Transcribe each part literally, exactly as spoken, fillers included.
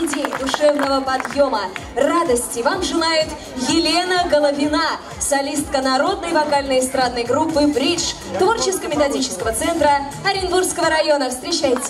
людей, душевного подъема, радости вам желает Елена Головина, солистка народной вокально-эстрадной группы «Бридж» творческо-методического центра Оренбургского района. Встречайте!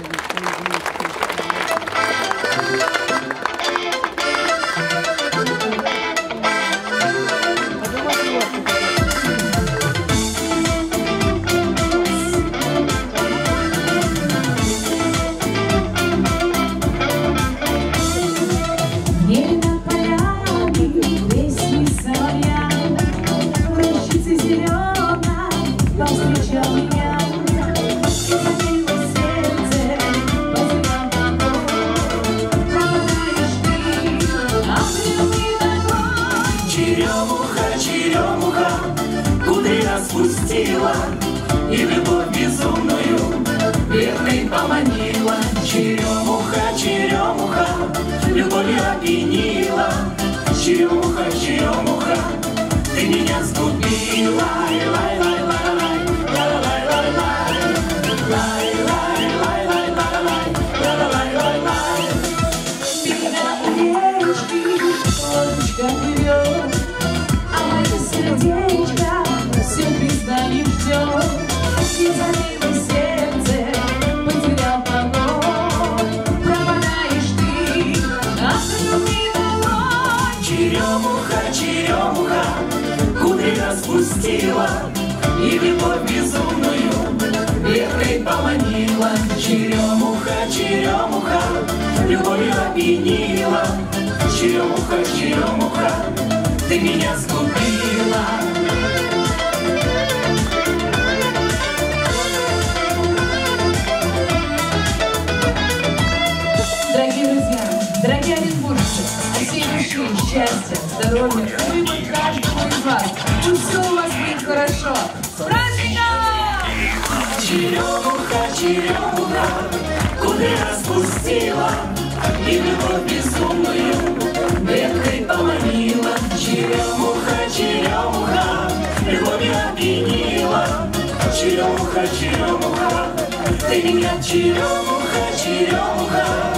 Спустила и в любовь безумную верной поманила. Черемуха, черемуха, любовью опьянила. Черемуха, черемуха, ты меня сгубила. Черемуха, черемуха, кудри распустила и в любовь безумную ветрой поманила. Черемуха, черемуха, любовью опьянила. Черемуха, черемуха, ты меня сгубила. Дорогие друзья, дорогие оренбуржцы, от всей души, счастья, здоровья, любви каждому из вас. Пусть все у вас будет хорошо. С праздником! Черемуха, черемуха, кудри распустила и в любовь безумную веткой поманила. Черемуха, черемуха, любовью опьянила. Черемуха, черемуха, ты меня, черемуха, черемуха.